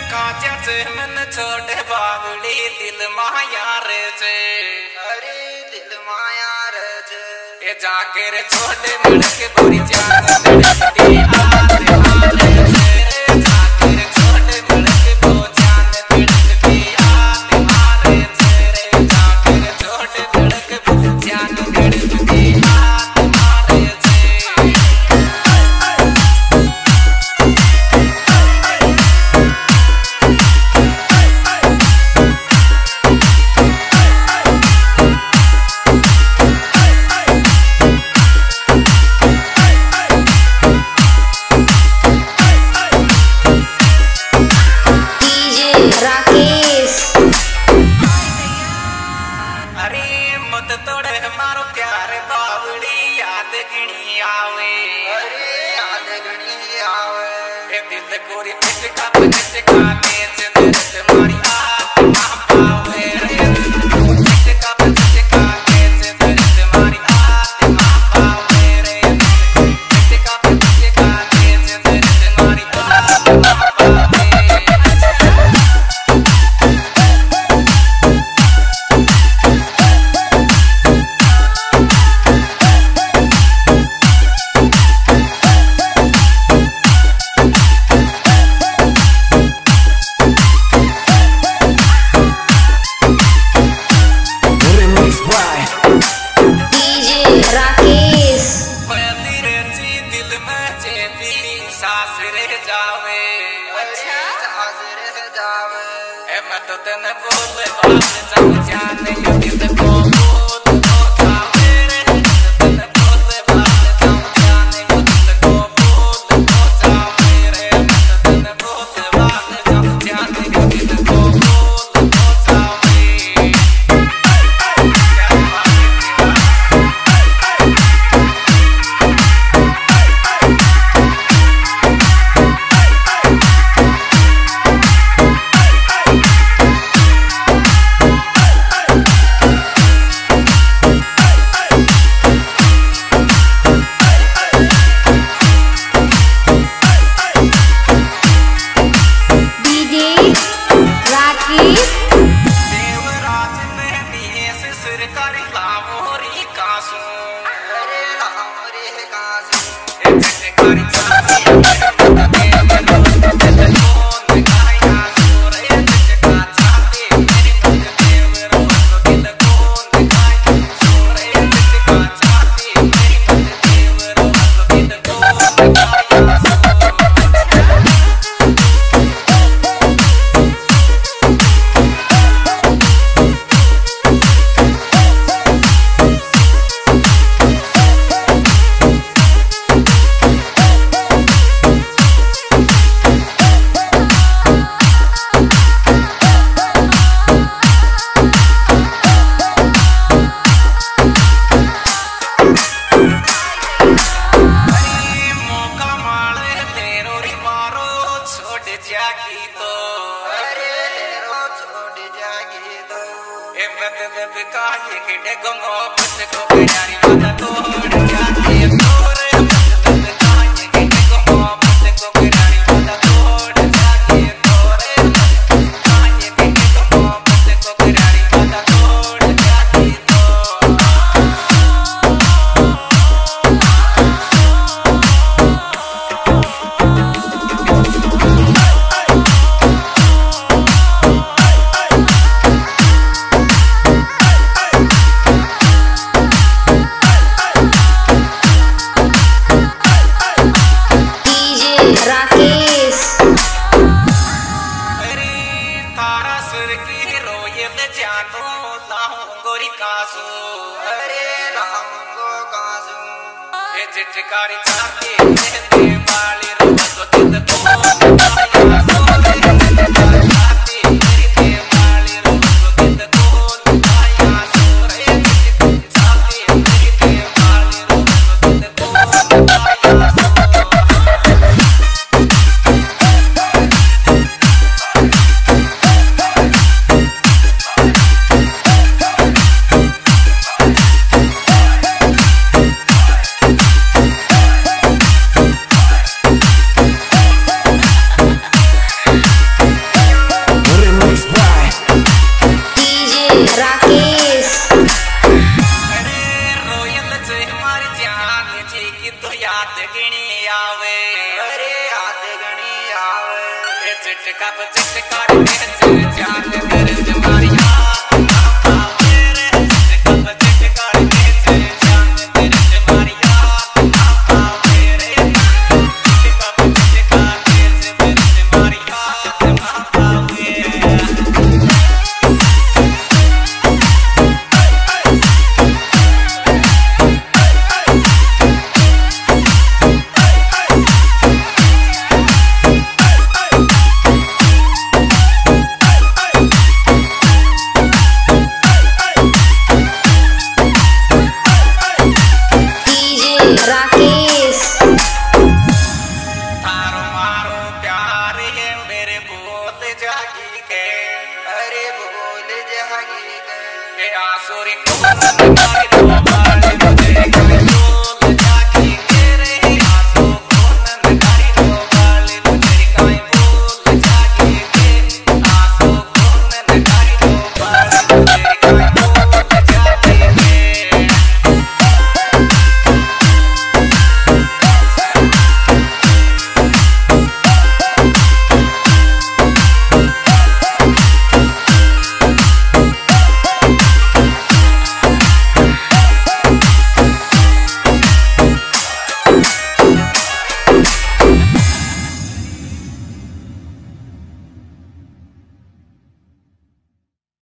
मन छोड़े बावली दिल माया रे जे अरे दिल माया रे जे ये जाके रे छोड़े मुड़के पूरी जान लड़के आते आते रे जाके रे छोड़े मुड़के वो जान लड़के आते आते रे जाके रे छोड़े मुड़के वो जान लड़के आते आते मारो प्यारे बावड़ी याद गणी आवे अरे याद गणी आवे ए दिल कोरी पिटका तेज दर्द मारी आत्मा पावे रे पिटका तेज दर्द मारी आत्मा पावे रे पिटका तेज दर्द मारी आत्मा पावे जावे अच्छा सास रह जावे ए मैं तो तने बोले बात जान जाने यो दिल को बोल तो जावे रे तने बोले बात जान जाने यो दिल को बोल तो जावे रे मैं तो तने बोले बात जान जाने यो दिल को बोल तो जावे चिटकारी चाहती वाली रोज चिटका चिटका जान मेरे तुम्हारी अरे बोल जागी आसुरी